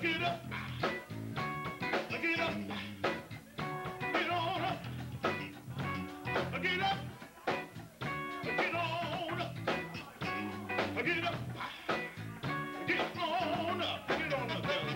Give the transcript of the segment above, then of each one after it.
get up, get up, get on up, get up, get on up, get up, get on up, get on up there.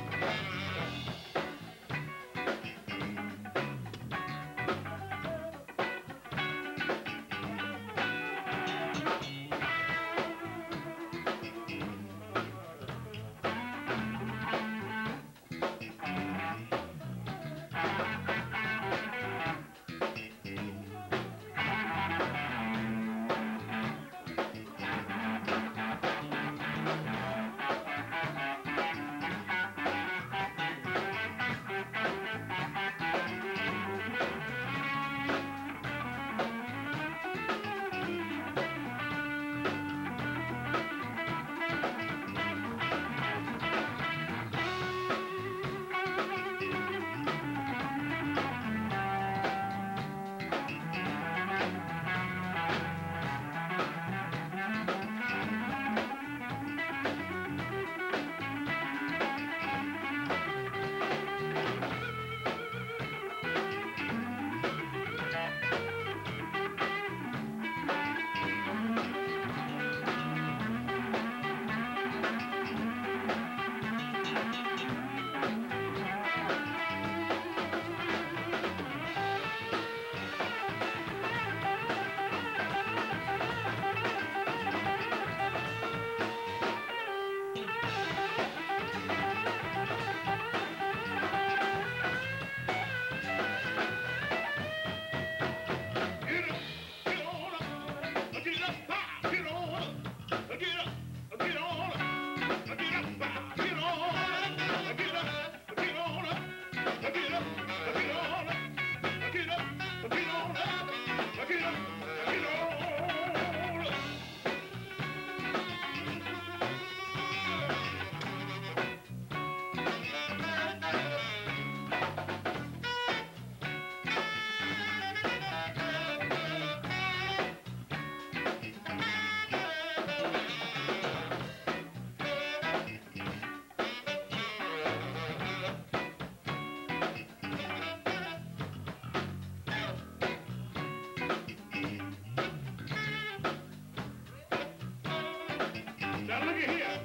Now look at here.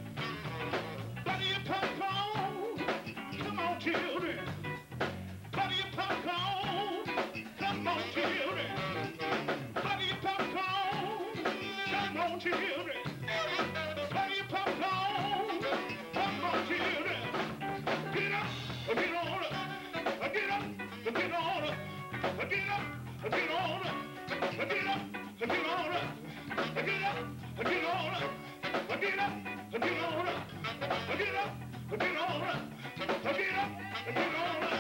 Butter your popcorn. Come on, children. Butter your popcorn. Come on, children. Butter your popcorn. Come on, children. Butter your popcorn. Come on, children. Get up, get on up. Get up, get on up. Get up, get on up. Get up, get on up. Get up, get on up. Get up, get on up, get up, get on up, get up, get on up.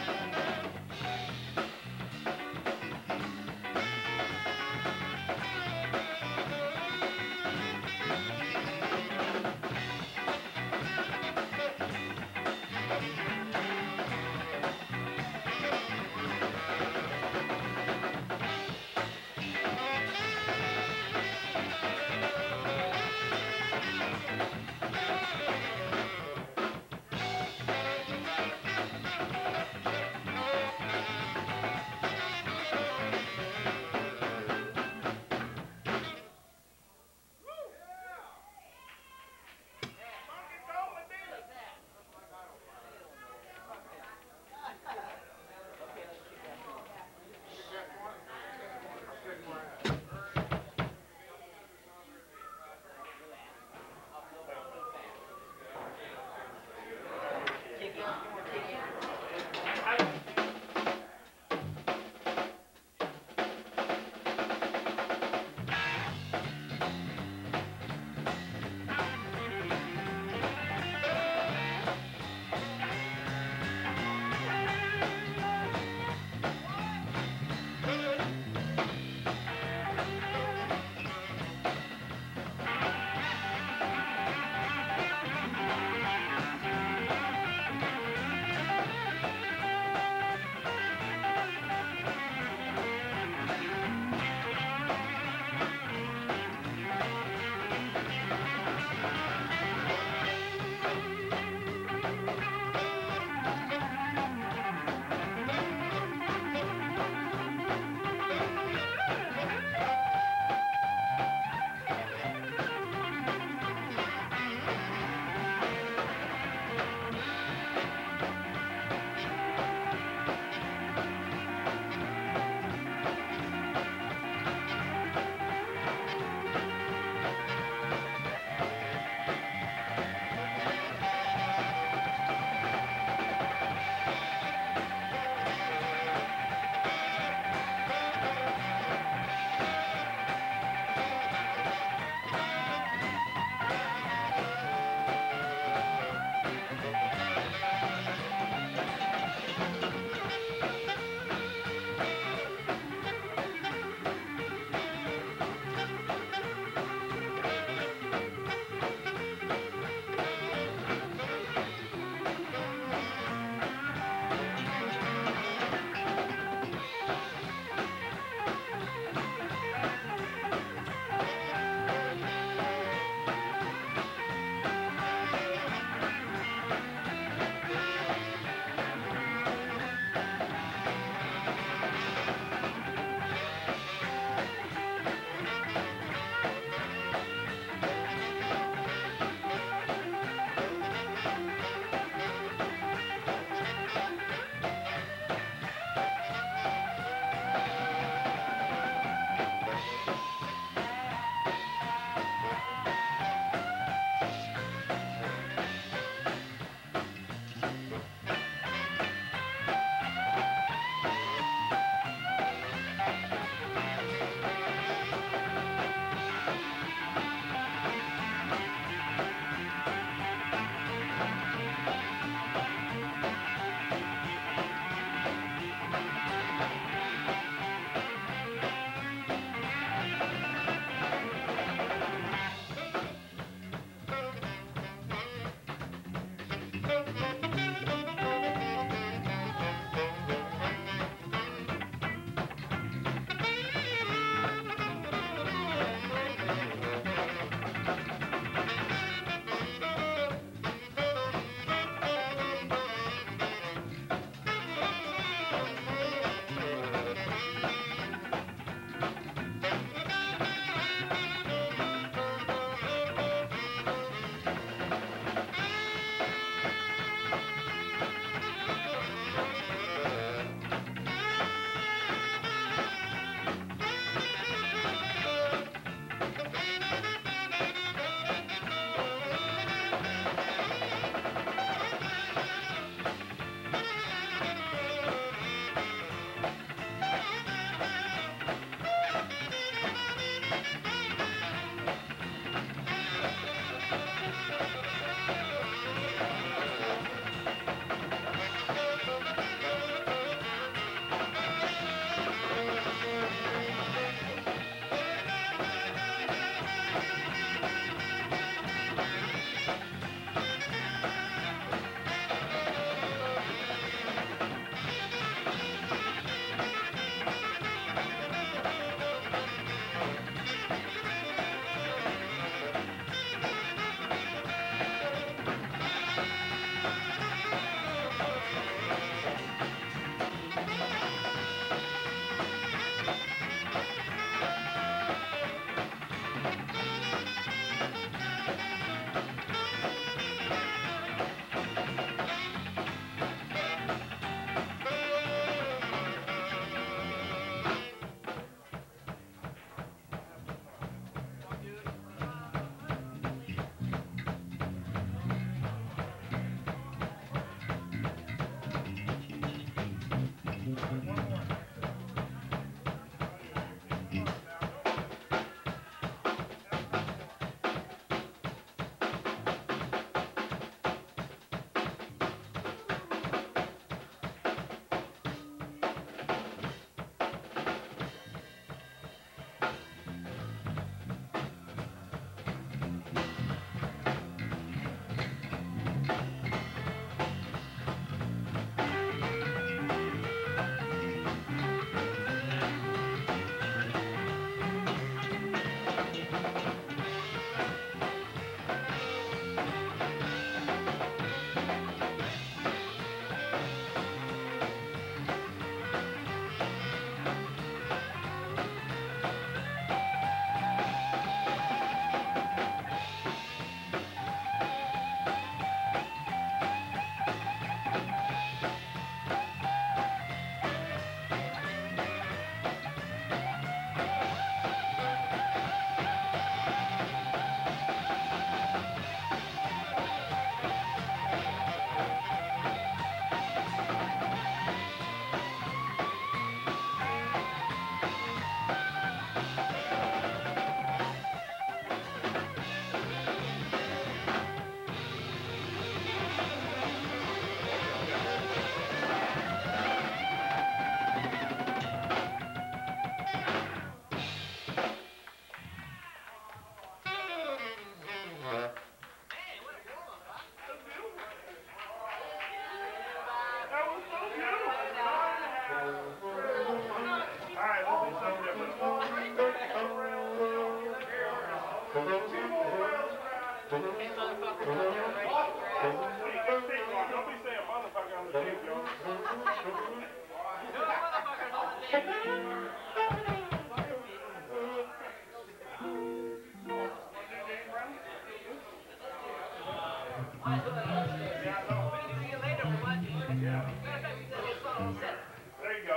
There you go.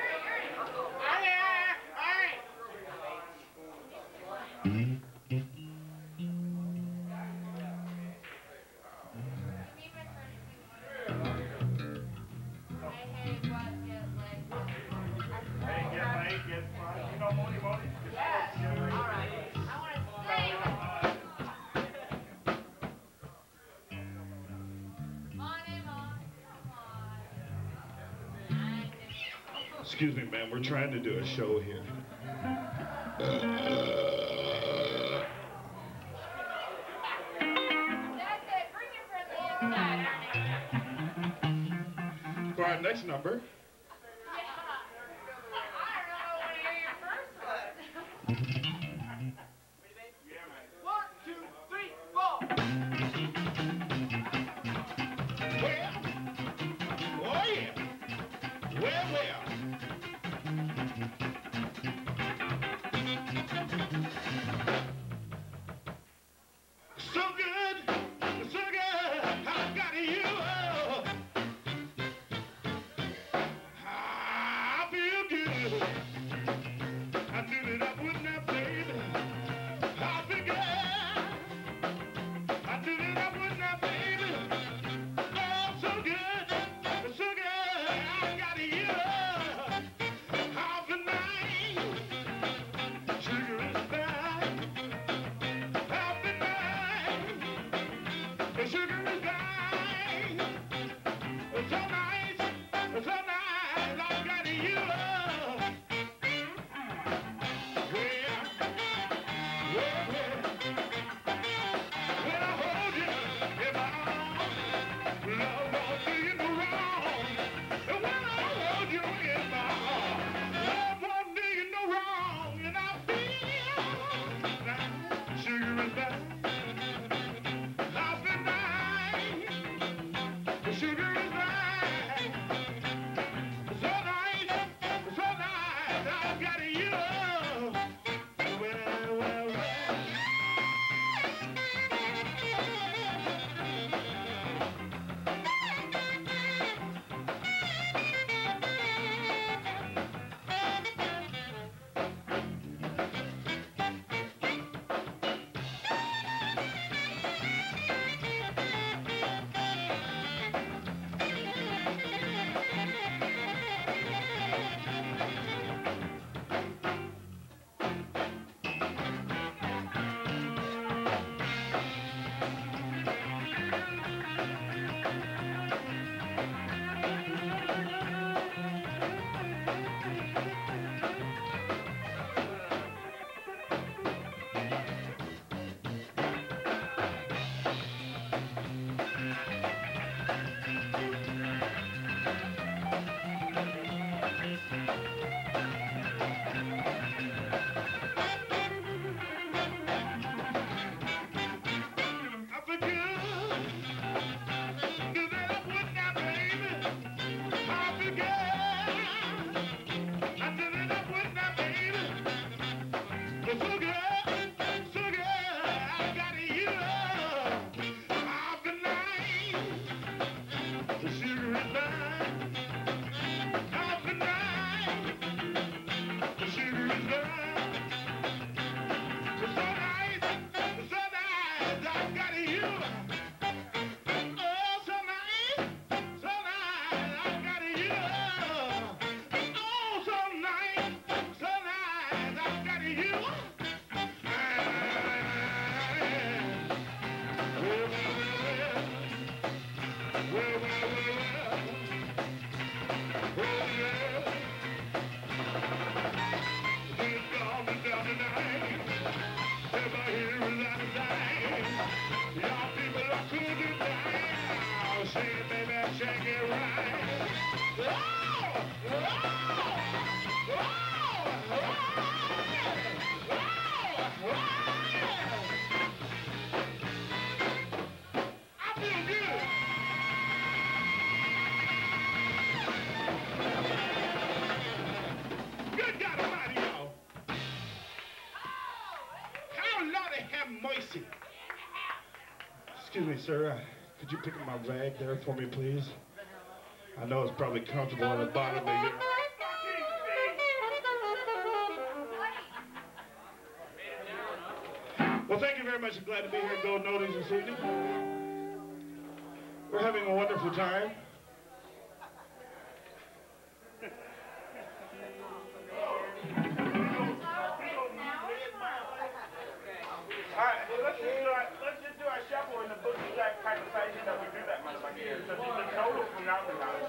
Excuse me, ma'am. We're trying to do a show here. For our next number. Excuse me, sir. Could you pick up my bag there for me, please? I know it's probably comfortable on the bottom of your... Well, thank you very much. I'm glad to be here at Golden Oldies this evening. We're having a wonderful time. All right, well, let's just do our shuffle in the boogie jack type of fashion that we do that motherfucker here. So just the total from now to now.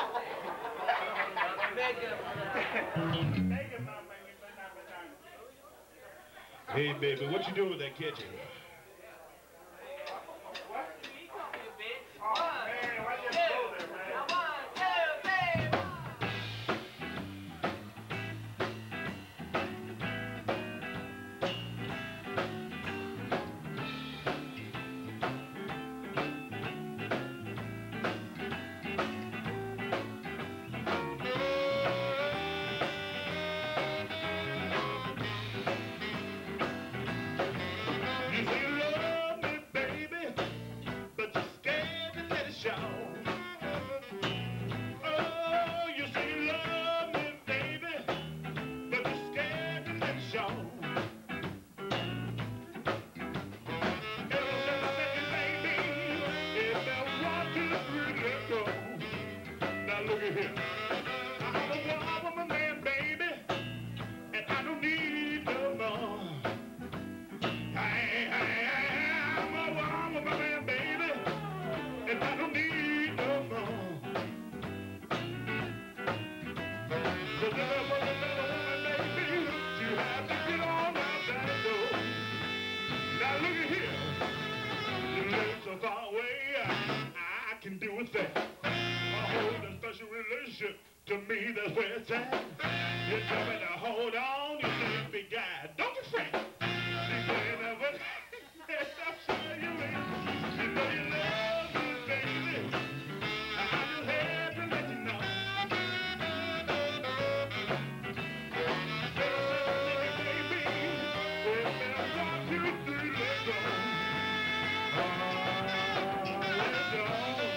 Hey, baby, what you doing with that kitchen? What? Oh, man, why just go there, man? To me, that's where it's at. You tell me to hold on, you say big guy. Don't you fret. You say that what? I'm sure you ain't. You know you love me, baby. I just had to let you know. Baby, if there's 1, 2, 3, let's go. Let's go.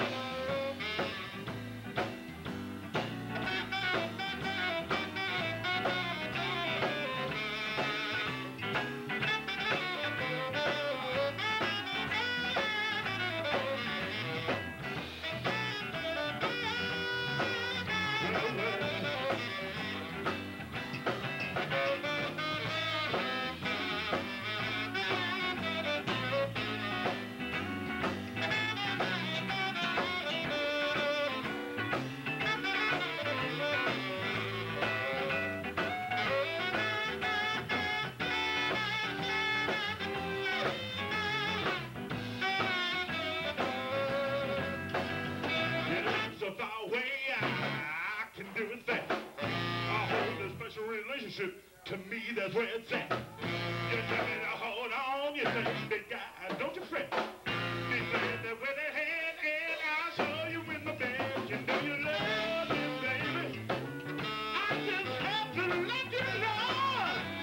To me, that's where it's at. You tell me to hold on, you say, big guy, don't you fret. You say that with a hand, and I'll show you in my bed. You know you love me, baby. I just have to let you know.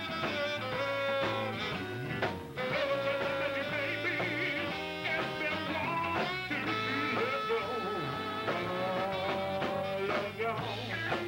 Never just let you, baby. And then 1, 2, 3, let's go. Let's go.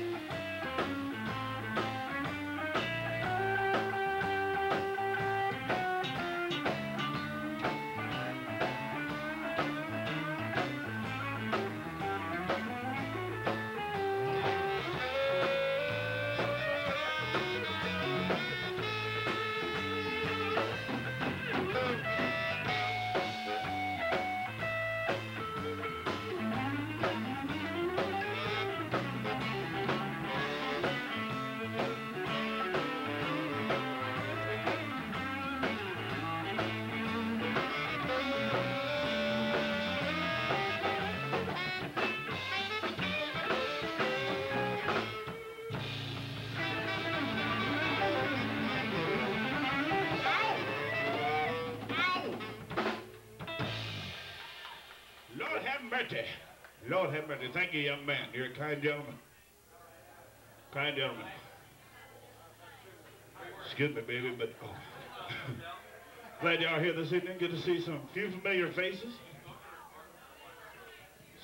Lord have mercy. Thank you, young man. You're a kind gentleman. Kind gentleman. Excuse me, baby, but... Oh. Glad y'all are here this evening. Good to see some few familiar faces.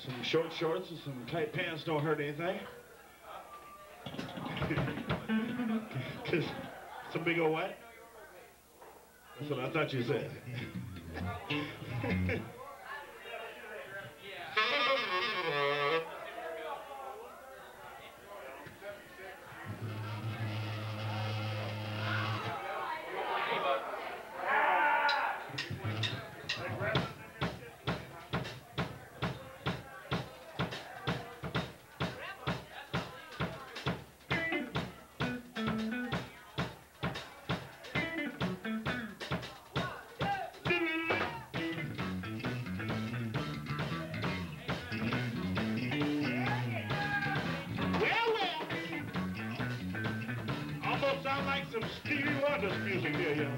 Some short shorts and some tight pants don't hurt anything. Some big old what? That's what I thought you said. Sound like some Stevie Wonder's music here, y'all.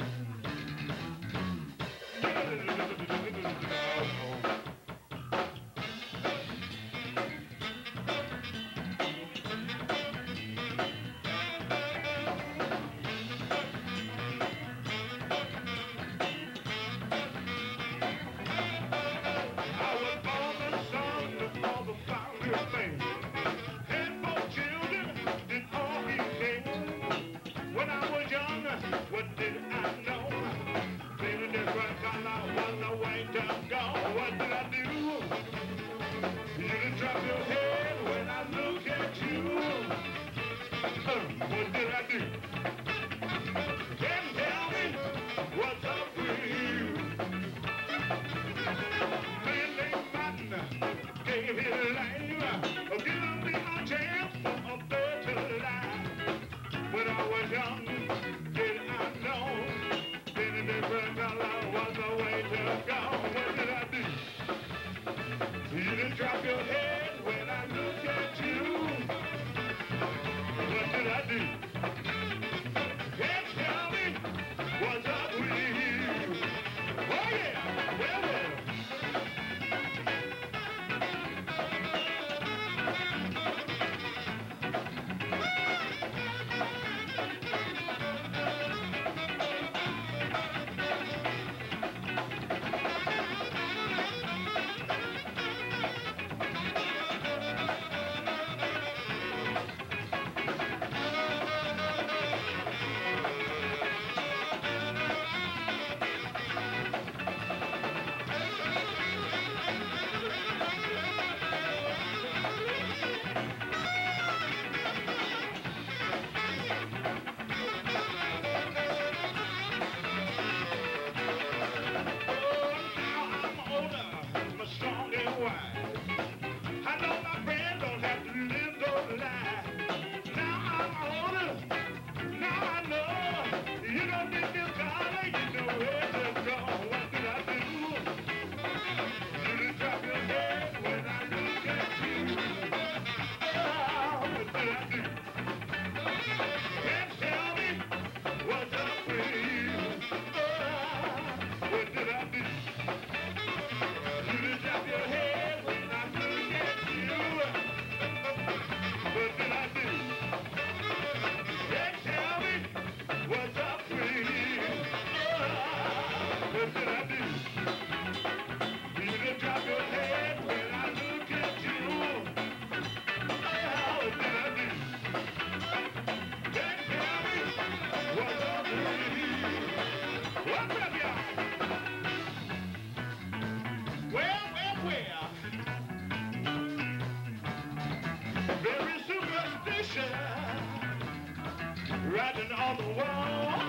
Writing on the wall.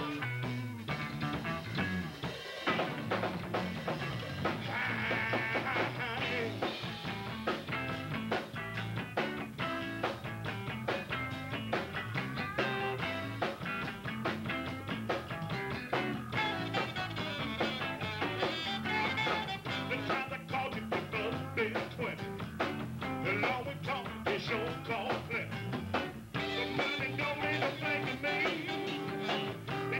The time I called you for birthday 20. The long we talked, it sure called plenty. The money don't mean a thing to me.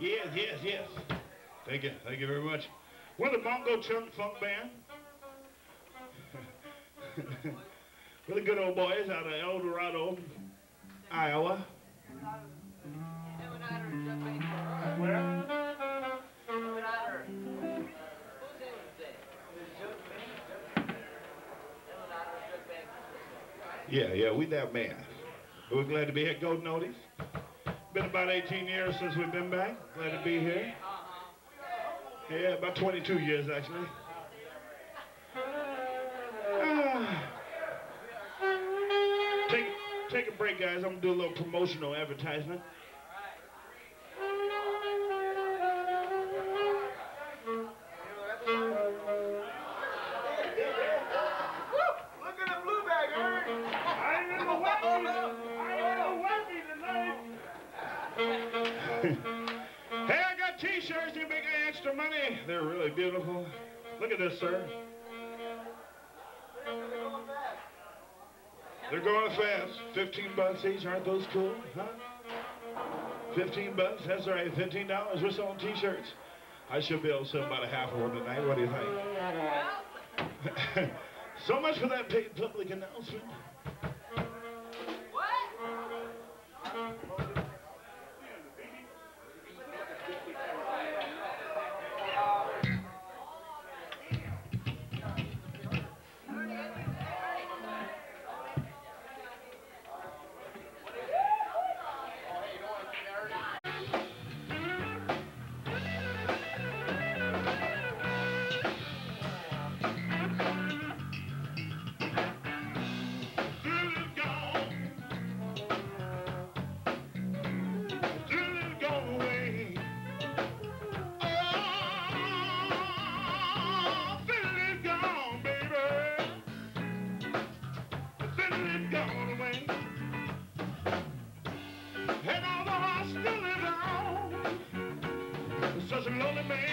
Yes, yes, yes. Thank you very much. We're the Bongo Chunk Funk Band. We're the good old boys out of El Dorado, Iowa. Where? Yeah, we that man. We're glad to be here. Golden Oldies. Been about 18 years since we've been back. Glad to be here. Yeah, about 22 years actually. Take a break, guys. I'm gonna do a little promotional advertisement. Look at the blue bag, Eric. I ain't in the wacky tonight. Hey, I got t-shirts. You make extra money. They're really beautiful. Look at this, sir. They're going fast. 15 bucks each. Aren't those cool? Huh? 15 bucks? That's all right. $15. We're selling t-shirts. I should be able to sell about a half of one tonight. What do you think? So much for that paid public announcement. Such a lonely man.